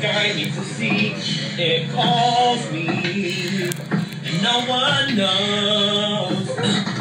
sky meets the sea, it calls me, and no one knows.